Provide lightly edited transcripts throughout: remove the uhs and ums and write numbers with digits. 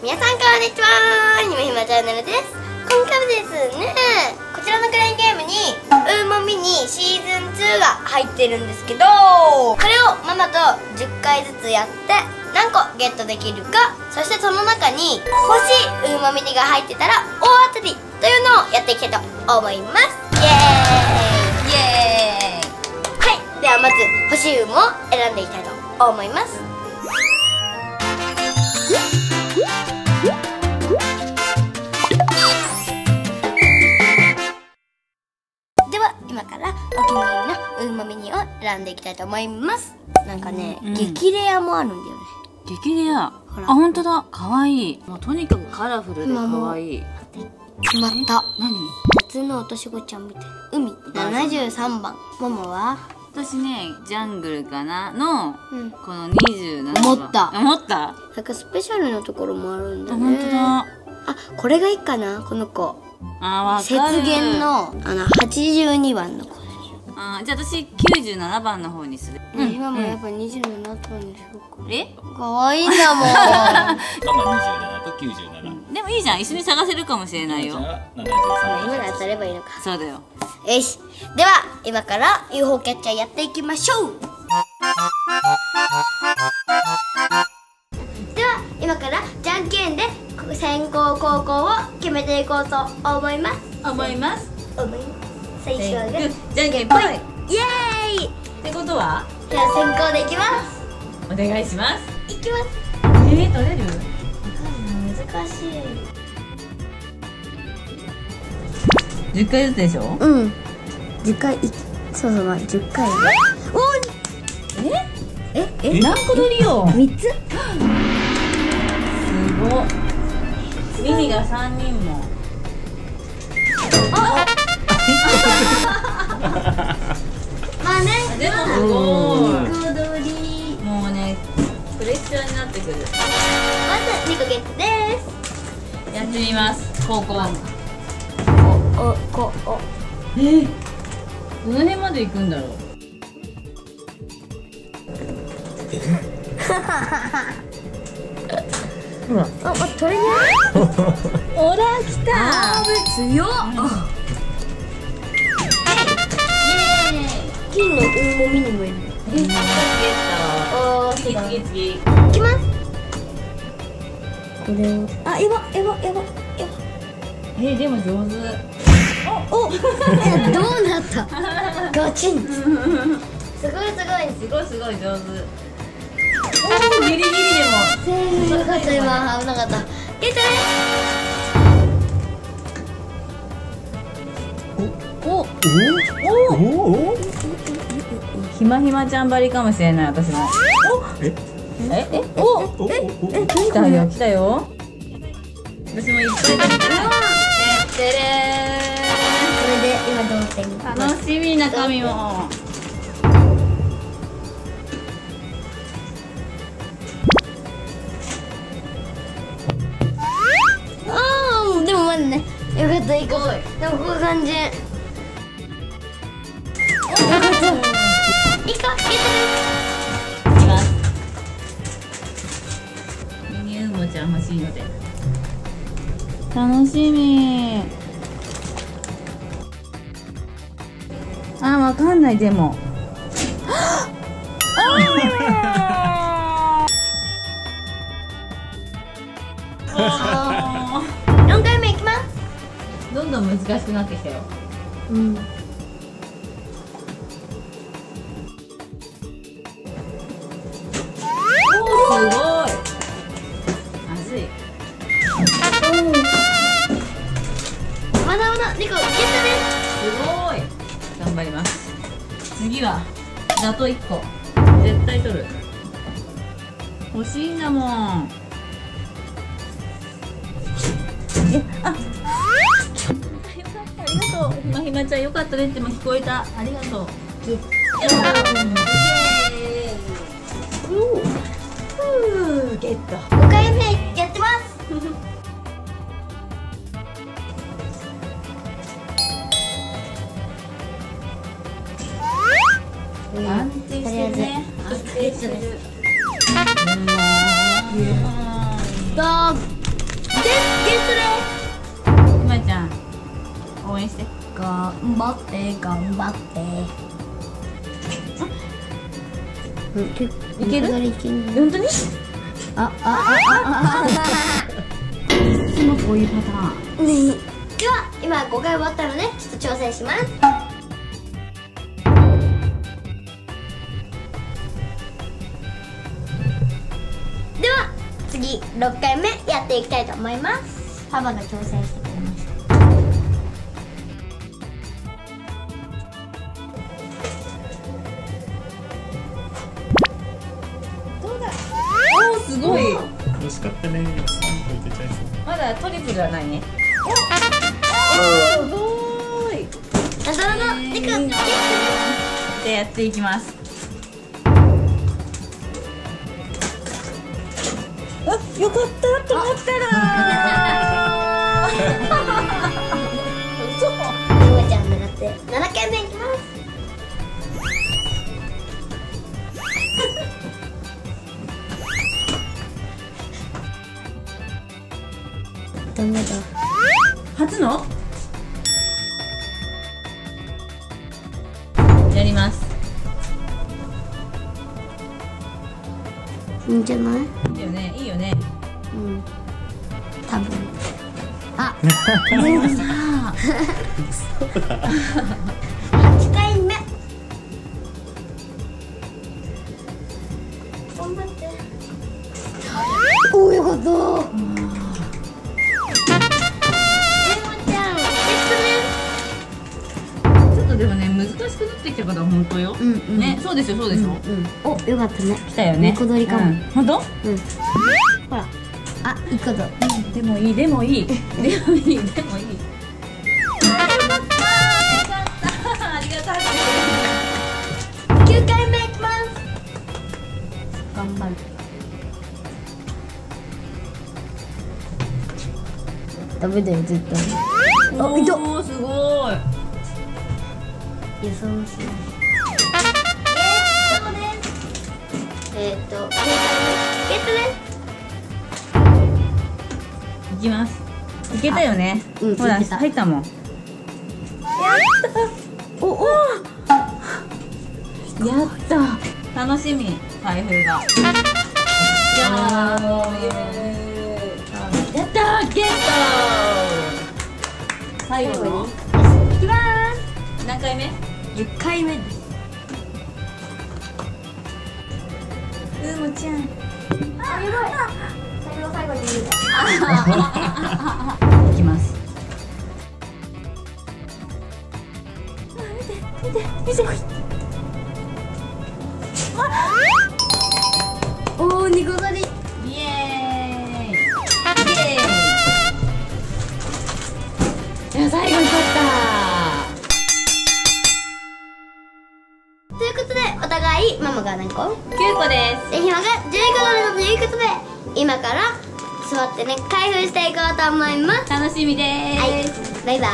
皆さんこんにちは、ひまひまチャンネルです。今回はですね、こちらのクレーンゲームにウーモミニシーズン2が入ってるんですけど、これをママと10回ずつやって何個ゲットできるか、そしてその中に欲しいウーモミニが入ってたら大当たりというのをやっていきたいと思います。イエーイイエーイ。はい、ではまず欲しいウーモを選んでいきたいと思います。では今からお気に入りのウーモミニを選んでいきたいと思います。なんかね、激レアもあるんだよね。 激レア。あ、本当だ。可愛い。もうとにかくカラフルで可愛い。 決まった。 何？ 夏の落とし子ちゃんみたいな。海73番。ももは？ 私ね、ジャングルかなの、この27番。 思った。 思った？ なんかスペシャルなところもあるんだね。 本当だ。 あ、これがいいかな、この子。 あ、わかる。 雪原の82番の子。 あ、じゃあ私97番の方にする。 今もやっぱ27番にしようか。 え？ 可愛いんだもん。 ママ27と97。 でもいいじゃん、一緒に探せるかもしれないよ。 今が当たればいいのか。 そうだよ。 よし、では今から UFO キャッチャーやっていきましょう。では今からじゃんけんで先攻後攻を決めていこうと思います。最初はグー、 じゃんけんぽい。 イエーイ。 ってことは？ じゃあ先行でいきます。 お願いします。 いきます。 取れる？ 難しい。 10回ずつでしょ？ うん。10回そうそう、まあ10回。 え、何個取りよ 3つ。 すごっ。ミニが3人も。 まあね。 でもすごい。 2個取り。 もうね、プレッシャーになってくる。 まず2個ゲットです。 やってみます。高校。どの辺まで行くんだろう。ほら。 取れない。 ほら、来た。 強っ。金のウーモミニもいる。 ゲット。次。 いきます。これを。あ、やば。 でも上手。 どうなった？ガチン。すごい上手。おお、ギリギリでも。 よかった、今危なかった。ゲットお。ひまひまちゃんばりかもしれない、私も。来たよ。私もいっぱい食べた。 これで今同点。 楽しみ、中身も。 でもまだね、よかった、いいか。でもこういう感じ。よかった。いいか、ゲットです。 いきます。ミニウーモちゃん欲しいので。楽しみ。あ、わかんない、でも。 4回目いきます。 どんどん難しくなってきたよ。すごい。熱い。 まだ2個ゲットです。 すごい。頑張ります。次はだと1個絶対取る。欲しいんだもん。よかった、ありがとう。ひまひまちゃん、よかったねっても聞こえた。ありがとう。ゲット。 5回目やってます。 安定してるね。安定してる。 ドーン。 援して。 頑張って頑張って。 いける？ いける。 本当に？いつもこういうパターン。 では今5回終わったのでちょっと挑戦します。では次6回目やっていきたいと思います。パパが挑戦してくれました。 おお、すごい。 惜しかったね。3個いけちゃいそう。 まだトリプルはないね。おお、すごい。でやっていきます。あ、よかったと思ったら。 嘘。ゆまちゃん狙って7回目いきます。ダメだ。 初のやります。 いいんじゃない？ いいよね、いいよね。 うん。多分。あ、 でもさ、 8回目。頑張って。おお、よかった。 ちょっとでもね、難しくなってきたから本当よ。ね、そうですよ、そうでしょ。 お、よかったね。 来たよね。 猫取りかも。 本当？ ほら。あ、いいこと。 でもいい、でもいい。でもいい、でもいい。よかった。ありがたい。 9回目いきます。頑張る。ダメだよ、絶対。あ、いた。 おお、すごい。 予想しない。ゲットです。 いきます。いけたよね。ほら、入ったもん。やった。おお。やった。楽しみ。開封が。やったー、ゲット。最後の。 いきます。 何回目 10回目です。 もちゃん。 あ、やばい。最後に言うた。 いきます。見て。 おお、ニコ取り。 イエーイ。いや、最後に勝った。 ということで、お互いママが何個？ 9個です。 で、ひまが15個目ということで、今から座ってね、開封していこうと思います。 楽しみでーす。 はい、バイバ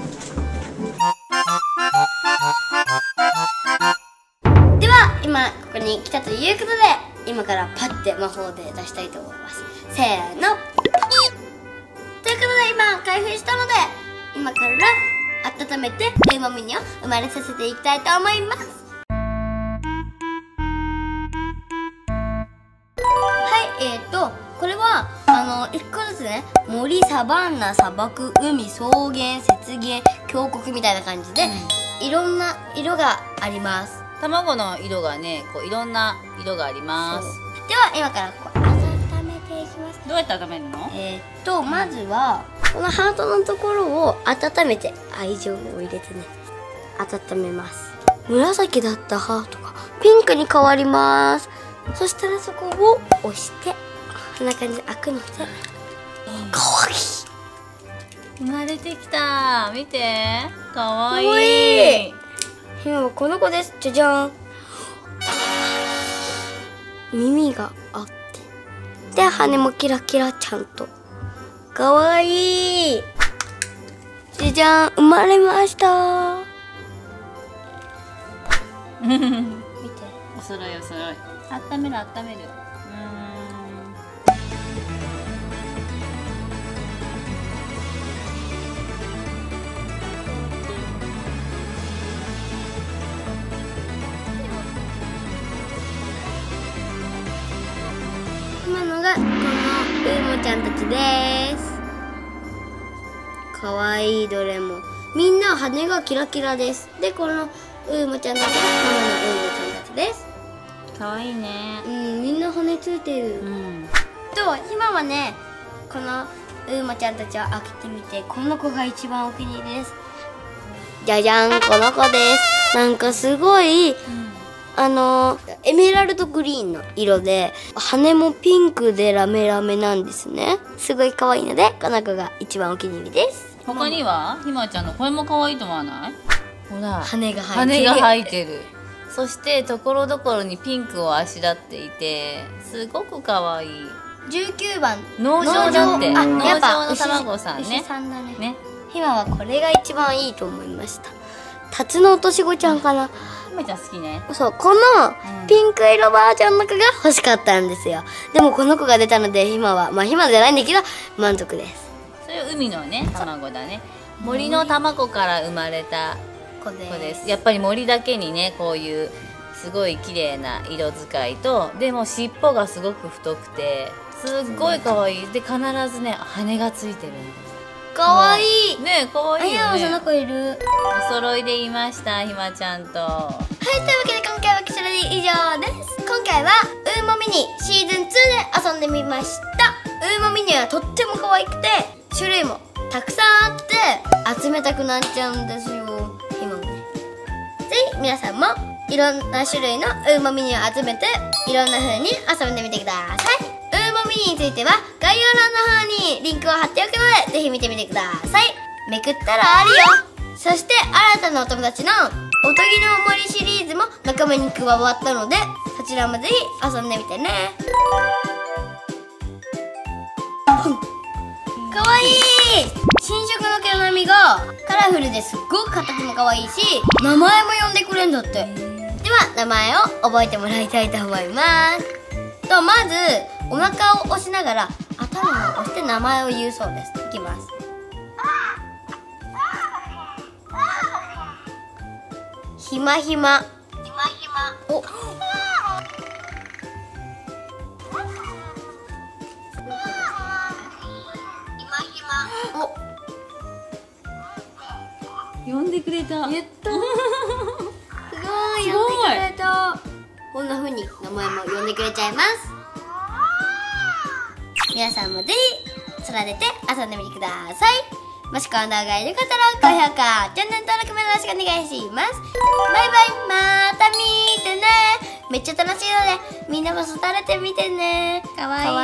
イ。では、今ここに来たということで、今からパッて魔法で出したいと思います。せーの。ということで、今開封したので、今から温めてレモンミニを生まれさせていきたいと思います。これは1個ずつね、森、サバンナ、砂漠、海、草原、雪原、峡谷みたいな感じで、いろんな色があります。 卵の色がね、こういろんな色があります。 では今からこう温めていきます。 どうやって温めるの？ まずはこのハートのところを温めて、愛情を入れてね、温めます。紫だったハートがピンクに変わります。そしたらそこを押してこんな感じで開くので、かわいい。 生まれてきた。見て、かわいい。 かわいい。今はこの子です。じゃじゃん。耳があって、で羽もキラキラちゃんと。かわいい。じゃじゃん、生まれました。見て。 おそろいおそろい。温める温める。 こちです。かわいい、どれも。みんな羽がキラキラです。で、このウーモちゃんたちがママのウーモちゃんたちです。 かわいいね。 みんな羽ついてる。ひまはね、このウーモちゃんたちを開けてみて、この子が一番お気に入りです。じゃじゃん、この子です。なんかすごい、エメラルドグリーンの色で、羽もピンクでラメラメなんですね。すごい可愛いので、この子が一番お気に入りです。 他にはひまちゃんのこれも可愛いと思わない？ほら、 羽が生えてる。そしてところどころにピンクをあしらっていて、すごく可愛い。 19番農場だって。農やっぱ場の卵さんね。 牛さんだね。ひまはこれが一番いいと思いました。タツノオトシゴちゃんかな。 ひまちゃん好きね。 そう、このピンク色バージョンの子が欲しかったんですよ。でもこの子が出たのでひまは、ひまじゃないんだけど満足です。 それ海のね、卵だね。森の卵から生まれた子です。やっぱり森だけにね、こういうすごい綺麗な色使いと、でも尻尾がすごく太くてすっごい可愛い。で、必ずね、羽がついてるんです。 可愛いね、可愛いよね。 その子いる。 お揃いでいました、ひまちゃんと。 はい、というわけで今回はこちらで以上です。今回はウーモミニシーズン2で遊んでみました。ウーモミニはとっても可愛くて、種類もたくさんあって集めたくなっちゃうんですよ。今もね。ぜひ皆さんもいろんな種類のウーモミニを集めて、いろんな風に遊んでみてください。ウーモミニについては概要欄の方にリンクを貼っておくので、ぜひ見てみてください。めくったらあるよ。そして新たなお友達のおとぎの森シリーズも仲間に加わったので、そちらもぜひ遊んでみてね。かわいい。新色の毛並みがカラフルですっごく形もかわいいし、名前も呼んでくれんだって。では名前を覚えてもらいたいと思います。と、まずお腹を押しながら頭を押して名前を言うそうです。いきます。ひまひま。お、 呼んでくれた。 言った。すごい、呼んでくれた。こんな風に名前も呼んでくれちゃいます。皆さんもぜひ空出て遊んでみてください。もしこの動画が良かったら高評価、チャンネル登録もよろしくお願いします。バイバイ、また見てね。めっちゃ楽しいのでみんなも育ててみてね。かわいい。